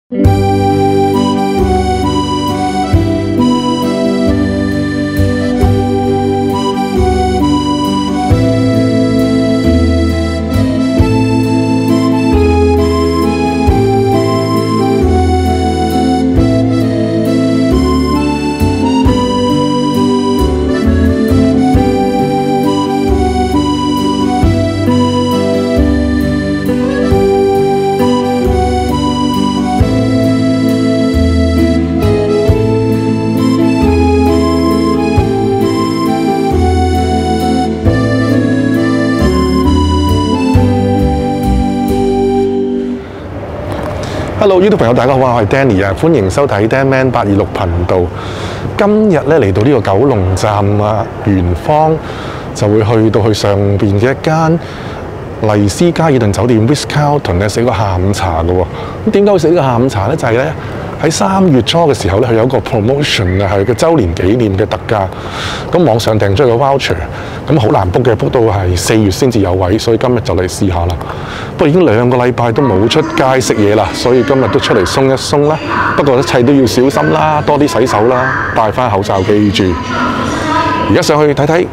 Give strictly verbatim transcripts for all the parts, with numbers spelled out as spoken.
Hello YouTube 朋友，大家好啊！我係 Danny 啊，歡迎收睇 Dan Man 八二六頻道。今日咧嚟到呢個九龍站啊，圓方就會去到去上邊嘅一間麗思嘉爾頓酒店 Ritz-Carlton 咧食個下午茶嘅喎。咁點解會食呢個下午茶咧？就係咧喺三月初嘅時候咧，佢有一個 promotion 啊，係個週年紀念嘅特價。咁網上訂咗個 voucher， 咁好難 book 嘅 ，book 到係四月先至有位，所以今日就嚟試下啦。不過已經兩個禮拜都冇出街食嘢啦，所以今日都出嚟鬆一鬆啦。不過一切都要小心啦，多啲洗手啦，戴翻口罩，記住。而家上去睇睇。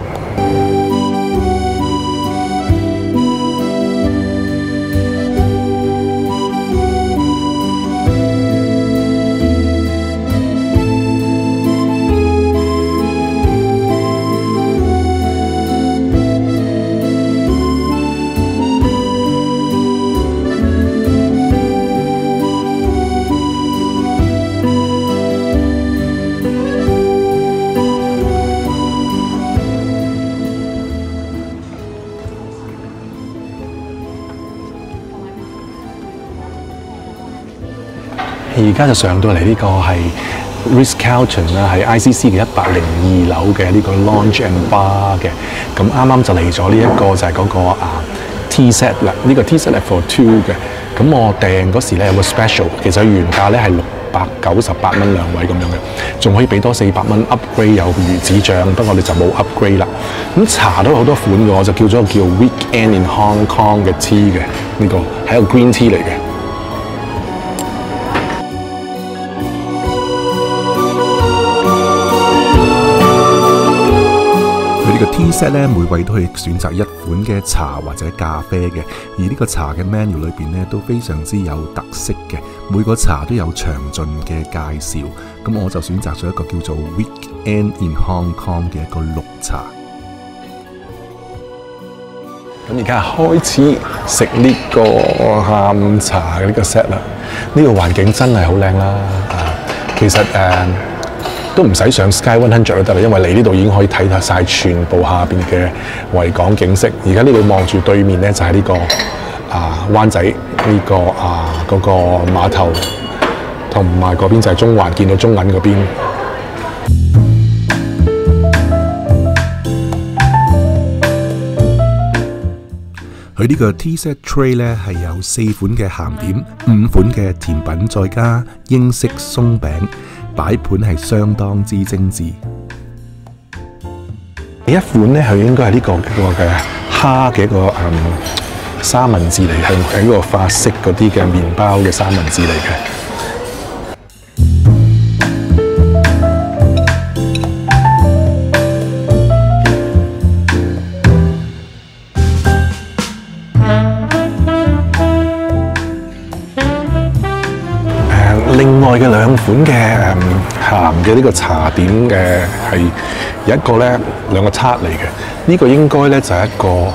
而家就上到嚟呢個係 Ritz-Carlton 啦，係 I C C 嘅一百零二樓嘅呢個 Lounge and Bar 嘅。咁啱啱就嚟咗呢一個就係嗰、那個啊 Tea Set 啦，呢、這個 Tea Set 係 for two 嘅。咁我訂嗰時咧有個 special， 其實原價咧係六百九十八蚊兩位咁樣嘅，仲可以俾多四百蚊 upgrade 有魚子醬，不過我哋就冇 upgrade 啦。咁茶都有好多款嘅，我就叫咗個叫 Weekend in Hong Kong 嘅 tea 嘅，呢、這個係一個 green tea 嚟嘅。 呢個 tea set 咧，每位都可以選擇一款嘅茶或者咖啡嘅，而呢個茶嘅 menu 裏邊咧都非常之有特色嘅，每個茶都有詳盡嘅介紹。咁我就選擇咗一個叫做 Weekend in Hong Kong 嘅一個綠茶。 咁而家開始食呢個下午茶嘅呢個 set 啦。呢、這個環境真係好靚啦，啊，其實誒。Uh, 都唔使上 Sky 一百就得啦，因為嚟呢度已經可以睇晒全部下邊嘅維港景色。而家呢度望住對面咧就係、是、呢、這個啊灣仔呢、這個啊嗰、那個碼頭，同埋嗰邊就係中環，見到中銀嗰邊。 佢呢個 tea set tray 咧係有四款嘅鹹點、五款嘅甜品，再加英式鬆餅。擺盤係相當之精緻。 第一款咧，佢應該係呢、這個嘅、這個嘅蝦嘅一個嗯三文治嚟，係係呢個法式嗰啲嘅麵包嘅三文治嚟嘅。另外嘅兩款嘅誒鹹嘅呢個茶點嘅係有一個咧兩個撻嚟嘅，呢、這個應該咧就係一個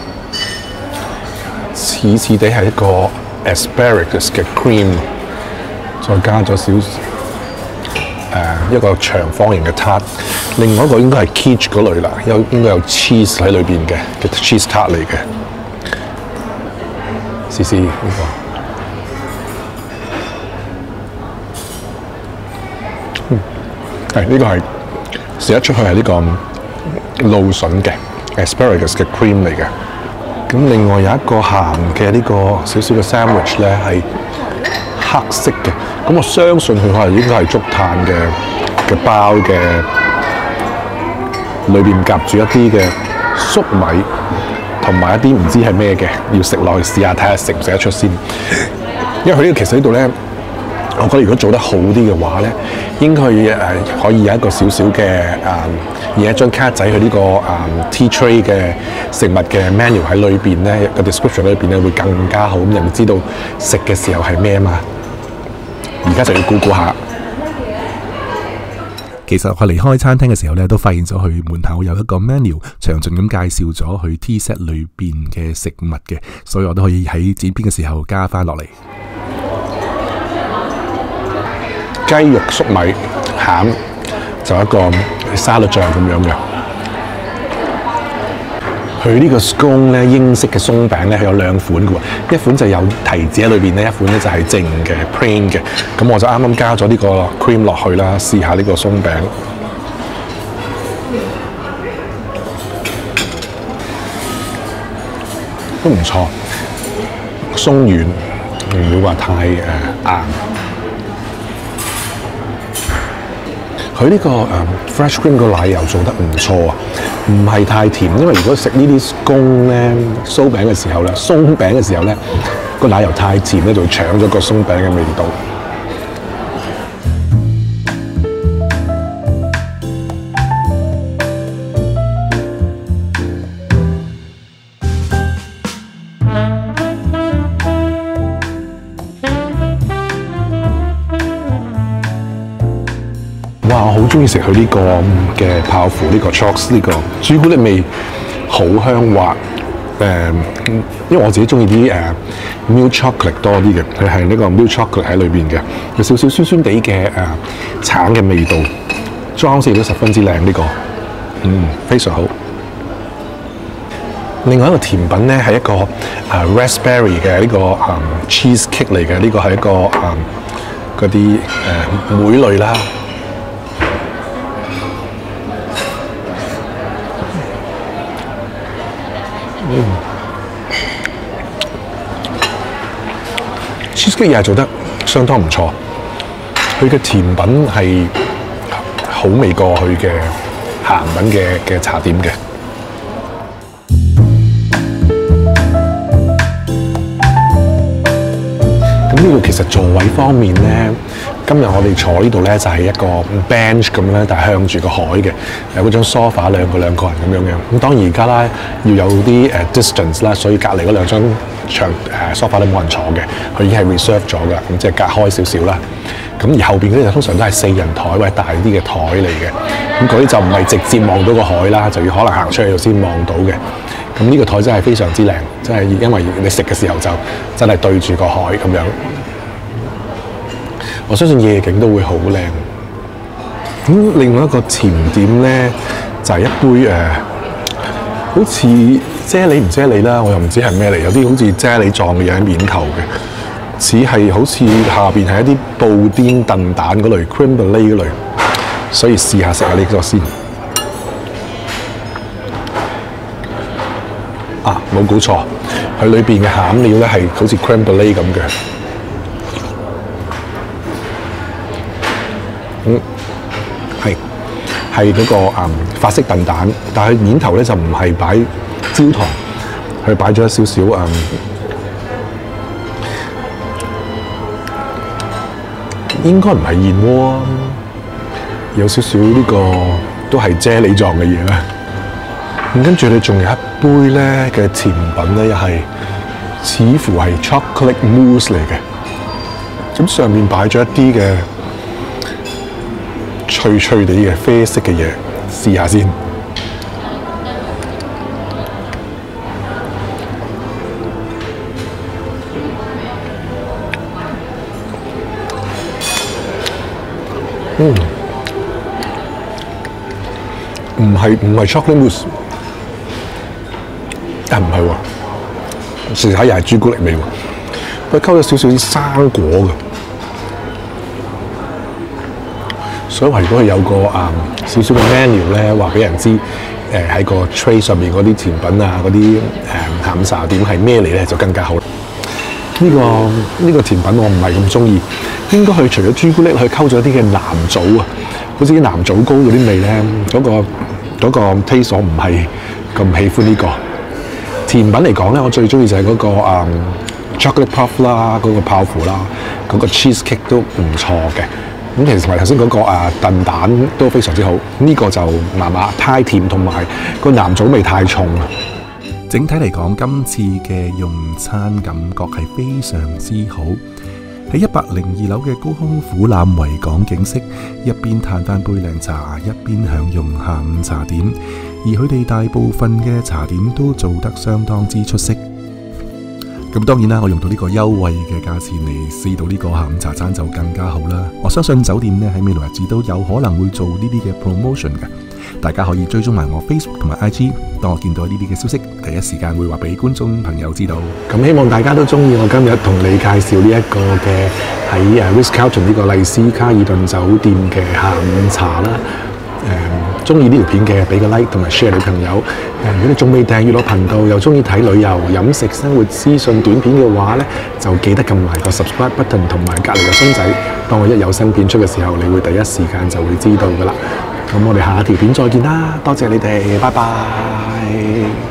似似地係一個 asparagus 嘅 cream， 再加咗少誒一個長方形嘅撻。另外一個應該係 quiche 嗰類啦，有應該有 cheese 喺裏邊嘅嘅 cheese 撻嚟嘅。試試呢個。係呢、這個係試得出去係呢個蘆筍嘅 asparagus 嘅 cream 嚟嘅。咁另外有一個鹹嘅呢個少少嘅 sandwich 咧係黑色嘅。咁我相信佢可能應該係竹炭嘅嘅包嘅，裏邊夾住一啲嘅粟米同埋一啲唔知係咩嘅，要食落去試下睇下食唔食得出先。因為佢呢個其實呢度咧。 我覺得如果做得好啲嘅話咧，應該誒可以有一個少少嘅誒，而一張卡仔佢呢個誒 tea tray 嘅食物嘅 menu 喺裏邊咧，個 description 裏邊咧會更加好，咁人知道食嘅時候係咩啊嘛。而家就要估估下。 其實我離開餐廳嘅時候咧，都發現咗佢門口有一個 menu，詳盡咁介紹咗佢 tea set 裏邊嘅食物嘅，所以我都可以喺剪片嘅時候加翻落嚟。 雞肉粟米餡就一個沙律醬咁樣嘅。佢呢個 scone 咧，英式嘅鬆餅咧係有兩款嘅喎，一款就有提子喺裏邊咧，一款咧就係淨嘅 plain 嘅。咁我就啱啱加咗呢個 cream 落去啦，試下呢個鬆餅。都唔錯，鬆軟，唔會話太誒、呃、硬。佢呢、這個誒、呃、fresh cream 個奶油做得唔錯啊，唔係太甜，因為如果食呢啲公咧酥餅嘅時候咧，鬆餅嘅時候咧，個奶油太甜咧，就會搶咗個鬆餅嘅味道。哇！我好中意食佢呢個嘅泡芙，呢、這個 chocs 呢個朱古力味好香滑。誒、呃，因為我自己中意啲誒 milk chocolate 多啲嘅，佢係呢個 milk chocolate 喺裏邊嘅，有少少酸酸地嘅誒橙嘅味道，裝飾都十分之靚呢個，嗯，非常好。另外一個甜品咧係一個誒、呃、raspberry 嘅呢、這個誒、呃、cheese cake 嚟嘅，呢、這個係一個誒嗰啲誒莓類啦。嗯 cheesecake 又係做得相當唔錯，佢嘅甜品係好味過佢嘅鹹品嘅嘅茶點嘅。咁呢度其實座位方面咧，今日我哋坐呢度咧就係一個 bench 咁咧，但係向住個海嘅，有嗰張 sofa 兩個兩個人咁樣嘅。咁當然而家啦要有啲誒 distance 啦，所以隔離嗰兩張長誒 sofa 都冇人坐嘅，佢已經係 reserve 咗㗎，咁即係隔開少少啦。咁而後邊嗰啲就通常都係四人台或者大啲嘅台嚟嘅，咁嗰啲就唔係直接望到個海啦，就要可能行出去度先望到嘅。咁呢個台真係非常之靚，真係因為你食嘅時候就真係對住個海咁樣。我相信夜景都會好靚。咁另外一個甜點咧，就係、是、一杯誒、呃，好似啫喱唔啫喱啦，我又唔知係咩嚟，有啲好似啫喱狀嘅嘢喺面頭嘅，似係好似下邊係一啲布甸燉蛋嗰類 crème brûlée 嗰類，所以試下食下呢個先。啊，冇估錯，佢裏邊嘅餡料咧係好似 crème brûlée 咁嘅。嗯，係係嗰個誒、嗯、法式燉蛋，但係面頭咧就唔係擺焦糖，佢擺咗少少誒，應該唔係燕窩，有少少呢個都係啫喱狀嘅嘢啦。咁跟住你仲有一杯咧嘅甜品咧，又係似乎係 chocolate mousse 嚟嘅，咁上面擺咗一啲嘅脆脆地嘅啡色嘅嘢，試下先。嗯，唔係唔係 chocolate mousse， 但唔係喎，試下又係朱古力味喎，佢溝咗少少啲生果嘅。所以話如果佢有個誒少少嘅 menu 咧，話俾人知誒喺個 tray 上面嗰啲甜品啊，嗰啲誒下午茶點係咩嚟咧，就更加好。呢、呢個呢、呢個甜品我唔係咁中意，應該佢除咗朱古力，佢溝咗啲嘅南棗啊，好似啲南棗糕嗰啲味咧，嗰、嗰個嗰個 taste 我唔係咁喜歡呢、呢個甜品嚟講咧，我最中意就係嗰、嗰個誒 chocolate puff 啦，嗰、個泡芙啦，嗰、個 cheese cake 都唔錯嘅。咁其實同埋頭先嗰個啊燉蛋都非常之好，呢、個就麻麻太甜，同埋個南棗味太重啊。 整體嚟講，今次嘅用餐感覺係非常之好。喺一百零二樓嘅高空俯瞰維港景色，一邊嘆翻杯靚茶，一邊享用下午茶點。而佢哋大部分嘅茶點都做得相當之出色。咁當然啦，我用到呢個優惠嘅價錢嚟試到呢個下午茶餐就更加好啦。我相信酒店呢喺未來日子都有可能會做呢啲嘅 promotion 嘅，大家可以追蹤埋我 Facebook 同埋 I G， 當我見到呢啲嘅消息，第一時間會話俾觀眾朋友知道。 咁希望大家都中意我今日同你介紹呢一個嘅喺誒 Ritz-Carlton 呢個麗思卡爾頓酒店嘅下午茶啦。誒，中意呢條片嘅俾個 like 同埋 share 俾朋友。誒，如果你仲未訂閱我頻道，又中意睇旅遊、飲食、生活資訊短片嘅話咧，就記得撳埋個 subscribe button 同埋隔離個鐘仔，當我一有新片出嘅時候，你會第一時間就會知道噶啦。咁我哋下條片再見啦，多謝你哋，拜拜。